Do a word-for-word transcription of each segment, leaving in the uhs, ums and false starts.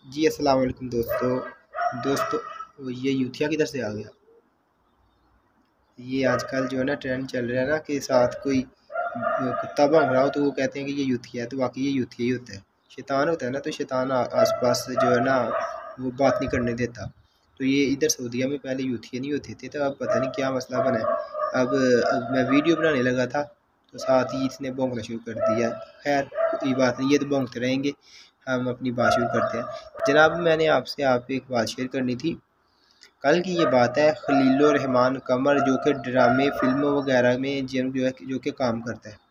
जी अस्सलाम वालेकुम दोस्तों दोस्तों वो ये यूथिया किधर से आ गया। ये आजकल जो है ना ट्रेंड चल रहा है ना कि साथ कोई कुत्ता भौंक रहा हो तो वो कहते हैं कि ये यूथिया है, तो वाकई ये यूथिया ही होता है। शैतान होता है ना, तो शैतान आसपास जो है ना वो बात नहीं करने देता। तो ये इधर सऊदीया में पहले यूथिया नहीं होते थे, तो अब पता नहीं क्या मसला बना है। अब, अब मैं वीडियो बनाने लगा था तो साथ ही इसने भौंकना शुरू कर दिया। खैर कोई बात नहीं, ये तो भौंकते रहेंगे, हम अपनी बात शुरू करते हैं। जनाब मैंने आपसे आप एक बात शेयर करनी थी। कल की ये बात है, खलीलुर रहमान कमर जो कि ड्रामे फिल्मों वगैरह में जिन जो है जो कि काम करता है,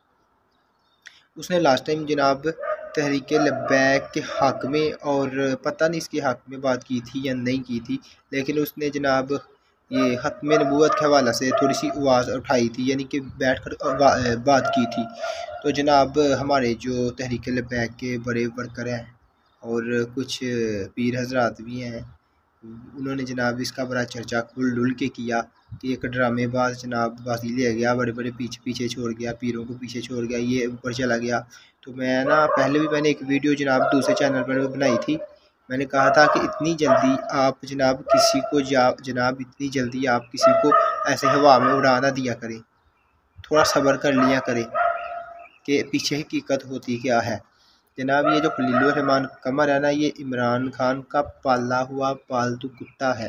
उसने लास्ट टाइम जनाब तहरीक लब्बैक के हक़ में, और पता नहीं इसके हक़ में बात की थी या नहीं की थी, लेकिन उसने जनाब ये ख़त्म नबूवत के हवाला से थोड़ी सी आवाज़ उठाई थी, यानी कि बैठ कर बात की थी। तो जनाब हमारे जो तहरीक लब्बैक के बड़े वर्कर हैं और कुछ पीर हजरात भी हैं, उन्होंने जनाब इसका बड़ा चर्चा खुल डुल के किया कि एक ड्रामेबाज जनाब बाजी ले गया, बड़े बड़े पीछे पीछे छोड़ गया, पीरों को पीछे छोड़ गया, ये ऊपर चला गया। तो मैं ना पहले भी मैंने एक वीडियो जनाब दूसरे चैनल पर बनाई थी। मैंने कहा था कि इतनी जल्दी आप जनाब किसी को जा जनाब इतनी जल्दी आप किसी को ऐसे हवा में उड़ा ना दिया करें, थोड़ा सब्र कर लिया करें कि पीछे हकीकत होती क्या है। जनाब ये जो खलीलुर रहमान कमर है ना, ये इमरान खान का पाला हुआ पालतू कुत्ता है।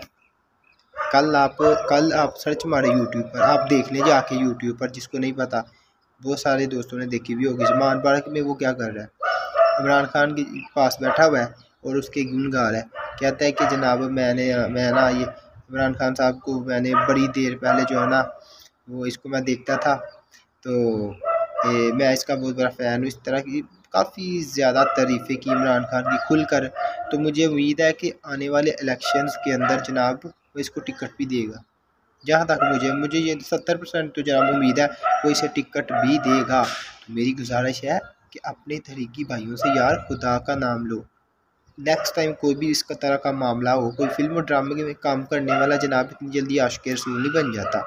कल आप कल आप सर्च मारे यूट्यूब पर, आप देख लें जाके यूट्यूब पर, जिसको नहीं पता बहुत सारे दोस्तों ने देखी भी होगी। जमान पार्क में वो क्या कर रहा है, इमरान खान के पास बैठा हुआ है और उसके गुण गा रहा है, कहता है कि जनाब मैंने मैं ना ये इमरान खान साहब को मैंने बड़ी देर पहले जो है ना वो इसको मैं देखता था, तो ए, मैं इसका बहुत बड़ा फ़ैन हूँ। इस तरह की काफ़ी ज़्यादा तारीफ़ें की इमरान खान की खुलकर। तो मुझे उम्मीद है कि आने वाले इलेक्शंस के अंदर जनाब वो इसको टिकट भी देगा। जहाँ तक मुझे मुझे ये सत्तर परसेंट तो जनाब उम्मीद है वो इसे टिकट भी देगा। तो मेरी गुजारिश है कि अपने तहरीकी भाइयों से यार खुदा का नाम लो। नेक्स्ट टाइम कोई भी इसका तरह का मामला हो, कोई फिल्म और ड्रामे में काम करने वाला जनाब इतनी जल्दी आशिक़ रसूल नहीं बन जाता,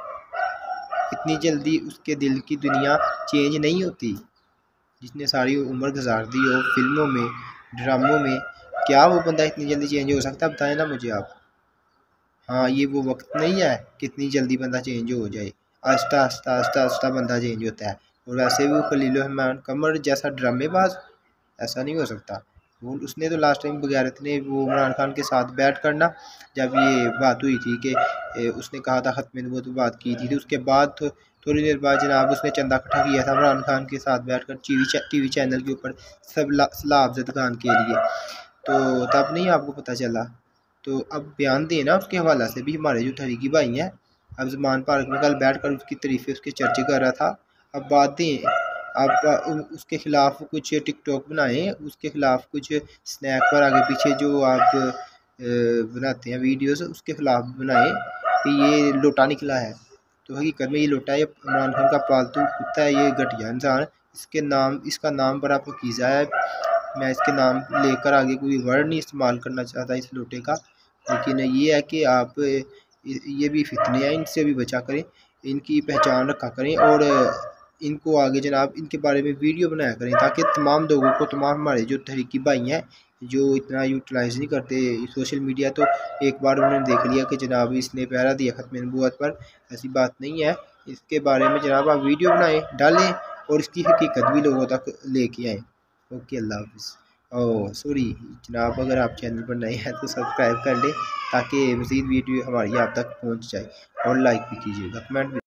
इतनी जल्दी उसके दिल की दुनिया चेंज नहीं होती। जिसने सारी उम्र गुजार दी हो फिल्मों में ड्रामों में, क्या वो बंदा इतनी जल्दी चेंज हो सकता है? बताएं ना मुझे आप। हाँ ये वो वक्त नहीं है कि इतनी जल्दी बंदा चेंज हो जाए, आहिस्ता आहिस्ता आहिस्ता आहिस्ता बंदा चेंज होता है। और वैसे भी वो खलीलुर रहमान कमर जैसा ड्रामेबाज ऐसा नहीं हो सकता। वो उसने तो लास्ट टाइम बगैरत ने वो इमरान खान के साथ बैठ करना, जब ये बात हुई थी कि उसने कहा था ख़त्म नबूवत पर बात की थी, तो उसके बाद तो थोड़ी देर बाद जनाब उसने चंदा इकट्ठा किया था इमरान खान के साथ बैठकर टीवी टीवी चैनल के ऊपर सब सलाह अफजद खान के लिए, तो तब नहीं आपको पता चला? तो अब बयान देना उसके हवाला से भी, हमारे जो तहरीकी भाई हैं। अब ज़मान पार्क में कल बैठ कर उसकी तारीफ़ें उसके चर्चे कर रहा था, अब बात दें आप उसके ख़िलाफ़ कुछ टिकटॉक बनाएं, उसके ख़िलाफ़ कुछ स्नैक पर आगे पीछे जो आप बनाते हैं वीडियोस, उसके ख़िलाफ़ बनाएं कि ये लोटा निकला है। तो हकीकत में ये लोटा है, इमरान खान का पालतू कुत्ता है, ये घटिया इंसान। इसके नाम इसका नाम बड़ा पाकीज़ा है, मैं इसके नाम लेकर आगे कोई वर्ड नहीं इस्तेमाल करना चाहता इस लोटे का, लेकिन ये है कि आप ये भी फितने हैं, इनसे भी बचा करें, इनकी पहचान रखा करें और इनको आगे जनाब इनके बारे में वीडियो बनाया करें, ताकि तमाम लोगों को, तमाम हमारे जो तहरीकी भाई हैं जो इतना यूटिलाइज़ नहीं करते सोशल मीडिया, तो एक बार उन्होंने देख लिया कि जनाब इसने पहरा दिया ख़त्म नबूवत पर। ऐसी बात नहीं है, इसके बारे में जनाब आप वीडियो बनाएं, डालें और इसकी हकीकत भी लोगों तक लेके आएँ। ओके, अल्लाह हाफ़िज़। ओह सॉरी जनाब, अगर आप चैनल पर नए हैं तो सब्सक्राइब कर लें ताकि मज़ीद वीडियो हमारी आप तक पहुँच जाए, और लाइक भी कीजिएगा, कमेंट भी।